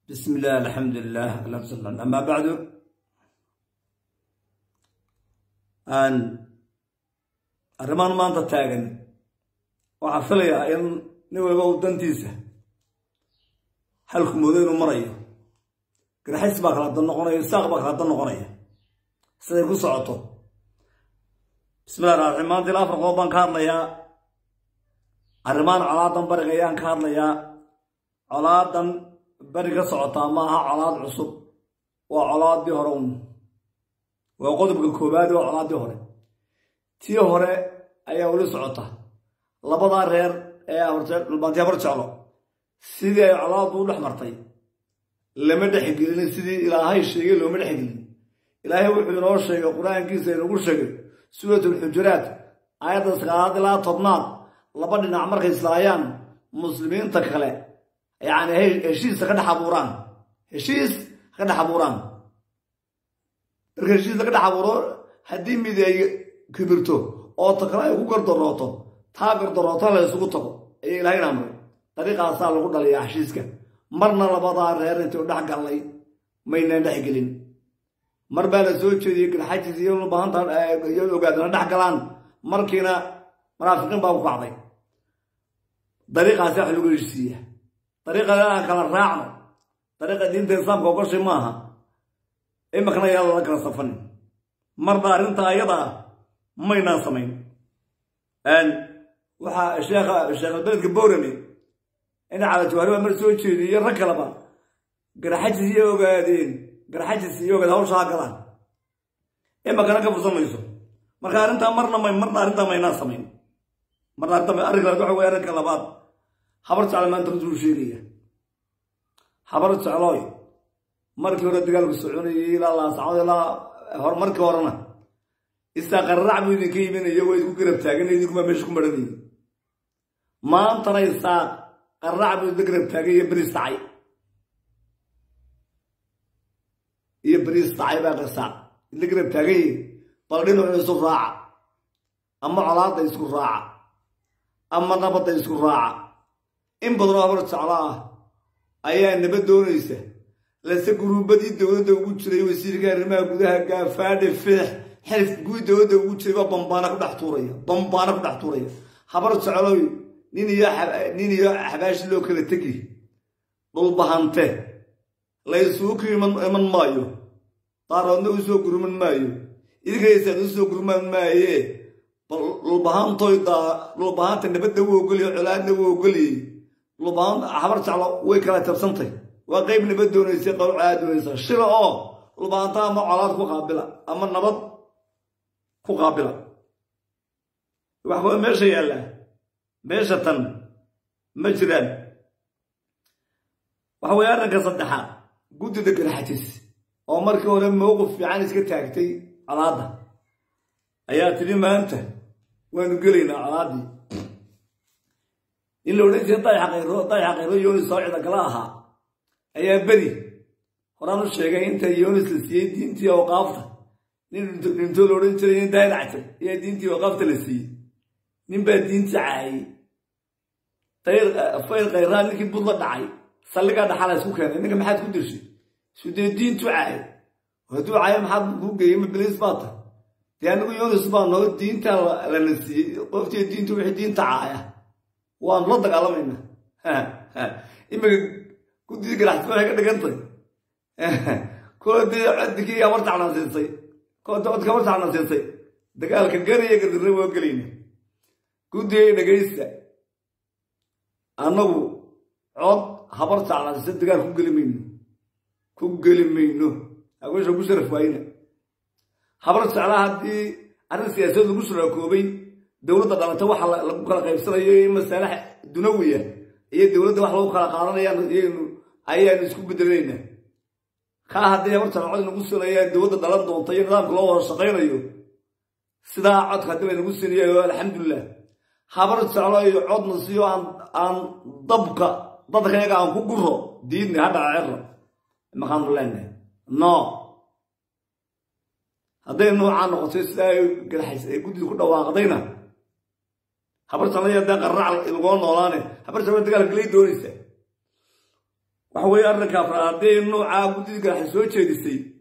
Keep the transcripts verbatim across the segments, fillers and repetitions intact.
بسم الله الحمد لله اللهم صل على أما بعد أن الرمان ما أنت تاجن وعفلي أن نوى جو دنتيسه حلكم مدير مريء كده حس بقى على النقرة يساق بقى على النقرة سيكون صعته بسم الله الرحمن الرحيم لا فرق بين كارلا يا الرمان على دم برجيان كارلا يا على دم برجع صعطة معها على العصب وعلى الدهرون وقدم الكوباد وعلى الدهر تيهره أي أول صعطة لبضع غير أي أورج البنتي أورج على سيدي على طول حمرتي لما دحقلني سيدي إلى هاي الشيء لو ما دحقلني إلى هاي وحنا الشيء القرآن كيس نقول شيء سورة الحجرات آيات الصلاة لا تضنات لبضع نعمر إسرائيل مسلمين تكله يعني هي هشيس قد حبوران هشيس قد حبوران هشيس قد حبوران هدي ميدي كبرتو أو تقرأ يقول دراته تاجر دراته لا يسقطه أي لا ينام طريقة صار لقول لي هشيسك مرنا لبضع غير أنت ودحق الله ما يندح قلين مر بالزوج يك الحاج يوم بهان يوم قاعد ندحق لان مركينا مرافقين بابو بعضي طريقة صح لقول الجسية طريقة لا كلا راعنا طريقة دين الإسلام كوكوشي ماها إما كنا يلا لك صفن مرضى أنت أيضا ما يناسمين أن وح الشيخ الشيخ البلد كبورني أنا على جوهر مرسول شيء يركلبا قرحت سيو قاعدين قرحت سيو قاعد هو شاكلان إما كنا كبر صميسو مرضى أنت مرنا ما مرضى أنت ما يناسمين مرضى أنت ما أرجع رجوع ويرك كلبات حبرت على ما أنت رجل شيرية حبرت على مركب ردقال بالسعودية لا الله سعود لا هر مركب ورنا استقرع من كي من يجوي كوكرب تاجين يديكم ما مشكم بردي ما أنت رأي استق قرع من كوكرب تاجين يبريس تعي يبريس تعي بقى الساق كوكرب تاجين طالعين على يسوع راعة أما علاقة يسوع راعة أما نبض يسوع راعة إن بدرا برت على أيام نبدون يسه لسه قربتي دولة دولة شري وسير كارما جودها كفاد فح حلف جود دولة دولة شري بمبانا كده حطورية بمبانا كده حطورية خبرت على نيني يا حب نيني يا حباش لو كده تجي ضل بهانته لا يسوق من من مايو طارون يسوق من مايو إذا كيسة يسوق من مايو ضل بهانته يدا ضل بهانته نبدأ وقولي علان وقولي لبان حبرت على ويكلا تبسنتي وقيب نبدون يسيقوا عاد ويسا شلا اه لبان تام علاقات مقابلة أما النبض مقابلة وحوى ماشي يلا ماشي تن مجران وحوى يارنك صدحا قد ذكر حتيس أو مركو لما موقف في عانس كتاكتي على هذا أيات لي ما أنت وين قلنا على هذه إن لو نجي طيح غيره طيح غيره يونس صاعد كلاها أي بدي قرآن الشيخ أنت يونس لسيد أنت وقافته نين نين تقول أنت نين داير عتل يا دينتي وقفت لسيد نين بدي أنت عاي طير فير غيران لك بطل دعاي صلى قاعد حاله سكان إنك ما حد كدر شيء شو دي دين تعاي وهدو عاي ما حد هو جاي من بليس باطه لأنه يونس بانه الدين تلا لنسي قفت الدين توحي دين تعايا وان لطق على منه ها ها إما كنت ذيك راح تكون هيك دقنطي كنت عندك يا مرت على نسيسي كنت عندك مرت على نسيسي دقالك الجري يقدر الربع وقليني كنت هيك دقيسة أنا عض حبرت على نسيسي دقال كم قلي منه كم قلي منه أقول شو بشرف وينه حبرت على هذه أنا سياسة المشرع كوبي دولة دولة توح على كل قيب سنة هي مسألة دنوية هي الدولة واحد لو خلا قارنا يعني أي نسكب بدرينا خا هذه مرت على نقص هي الدولة دولة دولة طيب نظام كلها صغيرة يو صداعات خدمة نقص هي الحمد لله خبرت على عض نصيو عن عن ضبكة ضبكة يجا عن كجرة دين هذا عرة مكان لنا نا هذا النوع عن قصص لا يقدر حيس يقول كل واقعنا حبرت على يدا قرع الغون نولانه حبرت على دقال قلي دونيسه وحوي أرنك أفرادي إنه عابد يقرح سوتش يدسي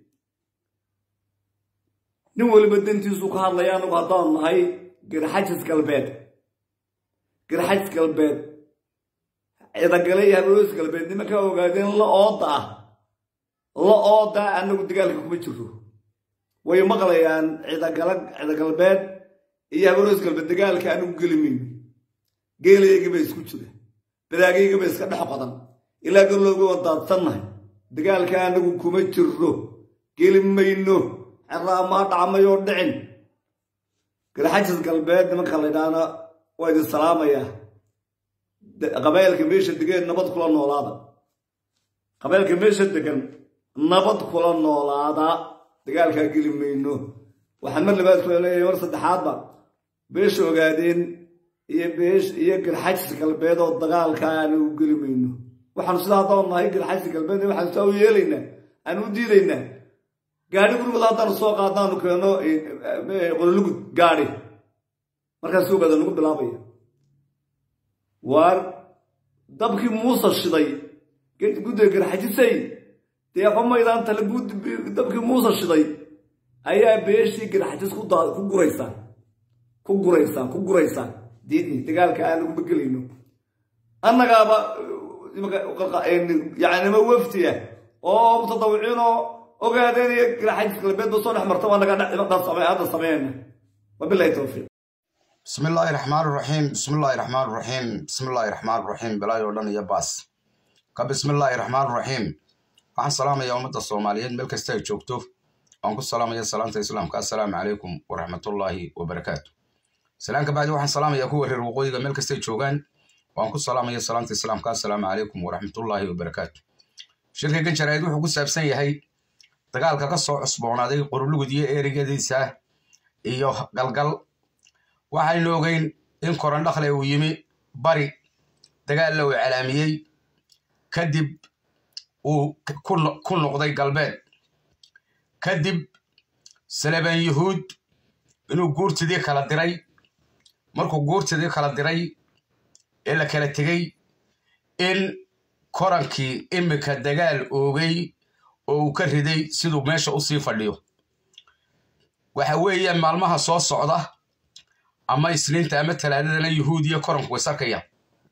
نقول بدنتي سوق هذا يعني وهذا هاي قرحتش قلبات قرحتش قلبات إذا قال لي هبوس قلبات دي ما كانوا قاعدين لا أوضع لا أوضع أنه قد قال لكم بتشوفوا ويمغلى يعني إذا قال إذا قلبات هي هبوس قلبات قال كأنه قلمين قال لي يجيب يسكتوا بلاقي يجيب يسكت حقدا إلا قال له قوة تصنع دقال كأنه كمتشرو قلمينه الرامات عم يودعن كده حجز قلبات ما خلينا ويد السلامة يا قبائل كميش الدقين نبض كل النولادا قبائل كميش الدقين نبض كل النولادا دقال كاقل منه وحمد لباس كله يورس حاضر بيش وقاعدين يبيش يقل حجز قلبات والدقال كانوا قل منه وحنصلها ضونا يقل حجز قلبات وحنسوي يلينا أنو ديلينا قاعد يقول والله دار السوق هذا نكانو يقول لقد قاعد مركز السوق هذا نقول بلابية وار دبك موسى الشضي قلت قد يقول حاجة سي تيا فما إذا أنت لقود دبك موسى الشضي أيها بيش يقول حاجة سكوت كوجريسان كوجريسان كوجريسان ديني تقال كأنه بقلينه أنا قابا يعني ما وفتيه أو متطوعينه وقاعدين يقرأ حاجة البيت بصالح مرتبة أنا قاعد أقرأ هذا الصبيان وبالله التوفيق. بسم الله الرحمن الرحيم بسم الله الرحمن الرحيم بسم الله الرحمن الرحيم بلا يولن يا باس بسم الله الرحمن الرحيم وعن سلام يا أمة الصوماليين ملك استيج شوكتوف وعنكم السلام يا سلامة الإسلام السلام عليكم ورحمة الله وبركاته. سلام كبعد وعن سلام يا كوه الرقوي ملك استيج شوكان وعنكم السلام يا سلامة الإسلام السلام عليكم ورحمة الله وبركاته. شركة كن شرايد وحقوق سابسين هي dagaalka ka soo cusboonaaday qorulugudiye erigadiisa iyo galgal waxaynu ogeyn in koran dhaqlay uu yimi bari dagaal loo calaamiyay kadib uu ku noqday galbeed kadib salaban yahuud inuu guurtidii kala diray markuu guurtidii kala diray ee la kala tagay in korankii imika dagaal oogay oo ka riday sidoo meesha u sii fadhiyo waxa weeyaan maalmaha soo socda ama isniinta ama talaadada yahuudiya koranku wasakaya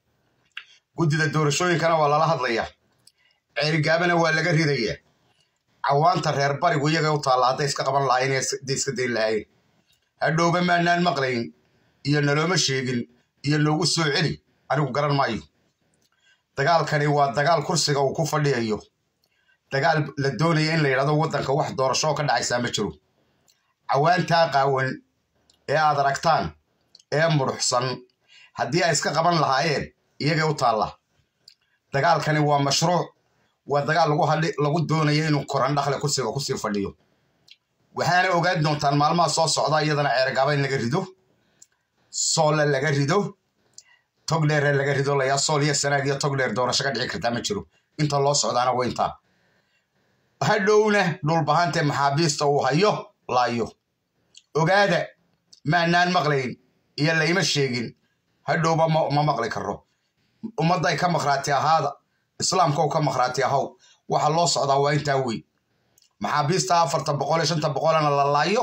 gudida doorashooyinkana waa lala hadlaya ceerigaabana waa laga ridaya cawaanta reer barigu iyaga u taalaada iska qaban lahayn iska deyn lahayn hadhowba maanaan maqlayn iyo nalooma sheegin iyo loogu soo celi anigu garan maayo dagaalkani waa dagaal kursiga uu ku fadhiyo dagaal la doonaya in la yiraahdo wadanka wax doorasho ka dhacaysa ma jiro cawaanta qaawan ee aad aragtaan ee muruxsan haddii ay iska qaban lahaayeen iyaga u taala dagaalkani waa mashruuc waa dagaal lagu hadli lagu doonayo inuu koran dhaqle kursiga ku sii fadhiyo waxaana ogaad doontaan maalmaha soo socda iyadana ceergaaba in laga rido sool laga rido togdheer laga rido la yaa sool iyo sanaag iyo togdheer doorasho ka dhici karta ma jiro inta loo socdaana waa inta hadhowna dhulbahante maxaabiista uu hayo laayo ogaada maanaan maqlayn iyo layma sheegin hadhowba ma maqli karo ummadda ay ka maqraati ahaada islaamka uu ka maqraati ahaw waxa loo socdaa waa intaa weyn maxaabiista afartan boqol iyo shantan boqolna la laayo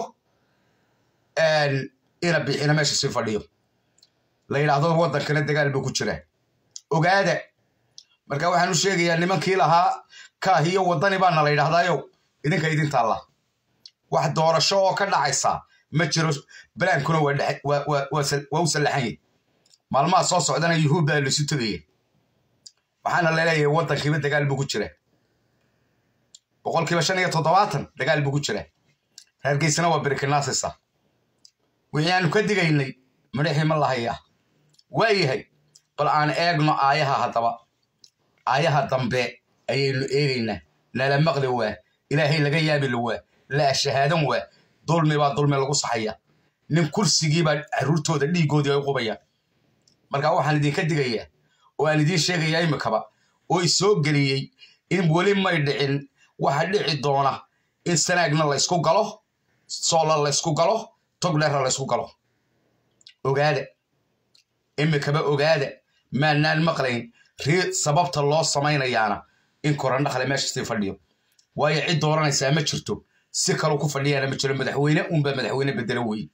ina bixina meesha sii fadhiyo la yidhaahdo wadankana dagaal buu ku jiraa ogaada marka waxaan u sheegayaa nimankii lahaa kaahiyo wadani baana la yidhaahdaayo idinka idin taalla wax doorasho oo ka dhacaysa ma jiro balaankuna waa u sallaxan maalmaha soo socdana yuhuud baa laisu tegaya waxaana laleeyahay wadankiiba dagaal buu ku jira boqolkiiba shan iyo toddobaatan dagaal buu ku jira hargeysana waa birikinaasisa wixii aanu ka digaynay madaxii ma lahayaa waayahay bal aan eegno aayaha haddaba aayaha dambe ayaynu eegaynaa nala maqli waa ilaahay laga yaabi waa la shahaadan waa dulmi baa dulmi lagu saxaya nin kursigii baa caruurtooda dhiigoodii ay qubaya marka waxaan idinka digayaa oo aan idin sheegayaa imikaba oo i soo geliyey in weli may dhicin waxa dhici doona in sanaagna la isku galo soola la isku galo togdheer la isku galo ogaada imikaba ogaada maanaan maqlayn ri sababta loo samaynayaana in koran dhaqle meesha sii fadhiyo waayo cid dooranaysaa ma jirto si kale ku fadhiyana ma jiro madaxweyne unba madaxweyne bedelo wey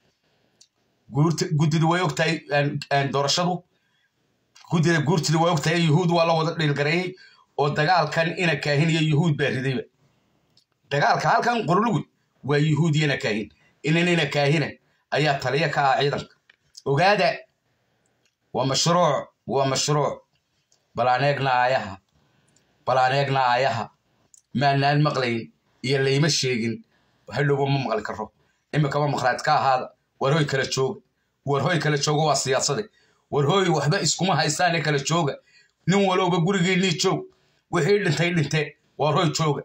guddida way ogtahay aan doorashadu guddida guurtida way ogtahay yuhuud waa la wada dhilgareeyay oo dagaalkan ina kaahin iyo yuhuud baa ridayba dagaalka halkan qorlugu waa yuhuud ina kaahin inana kaahina ayaa taliya ka ah ciidanka ogaada waa mashruuc waa mashruuc balaaneegna ayaha balaaneegna ayaha maanaan maqlayn iyo layma sheegin hadhow ma maqli karo imika ma maqraad ka ahaada warhooy kala jooga warhooy kala jooga waa siyaasade warhooy waxba iskuma haystaan kala jooga nin walowba gurigeennii joog wixii dhintay dhintee warhooy jooga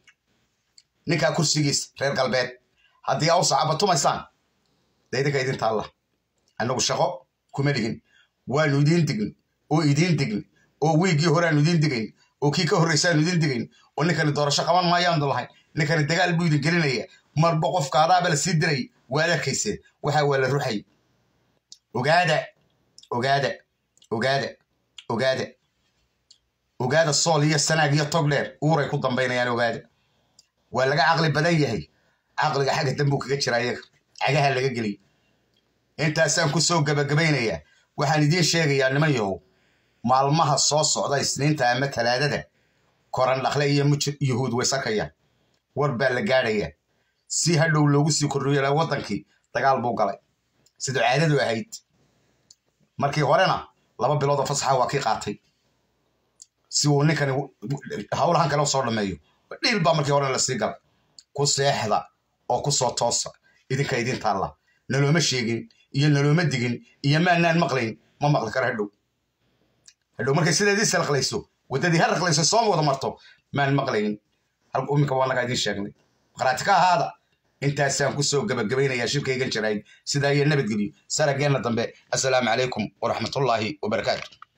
ninkaa kursigiis reer galbeed haddii aw sacaba tumaysaan daydinka idin taalla annagu shaqo kuma dhigin waanu idiin digin oo idiin digin oo wiigii horeaanu idiin digayn oo kii ka horraysaanu idiin digayn oo ninkani doorasho qaban maayaanu lahayn ninkani dagaal buu idin gelinaya marba qofka adaaba la sii diray waad arkayseen waxa waa la ruxay ogaada ogaada ogaada ogaada ogaada sool iyo sanaag iyo tog dheer uuray ku dambaynayaan ogaada waa laga caqli badan yahay caqliga xagga dambuu kaga jira iyaga cagaha laga geliy intaasaan ku soo gabagabaynayaa waxaan idiin sheegayaa niman yahow maalmaha soo socda isniinta ama talaadada koran dhaqle iyo yuhuud way sakayaan war baa la gaadhayaa si hadhow loogu sii kordhiyo waddankii dagaal buu galay siduu caadadu ahayd markii horena laba bilood oo fasaxa waa kii qaatay si uu ninkani hawlahan kale soo dhameeyo dhiil baa markii horena lasii galay ku seexda oo ku soo toosa idinka idin taalla nalooma sheegin iyo nalooma digin iyo maanaan maqlayn ma maqli kara hadhow hadhow markay sideedii salaqlayso waddadii ha raqlayso soo wada marto maan maqlayn hal iminka waa nagaa idiin sheegnay qaraati ka ahaada intaasaan ku soo gabagabaynayaa shirkaygan jirayd sidaa iyo nabadgelyo sarageenna dambe assalaamu calaykum waraxmatullaahi wabarakaatu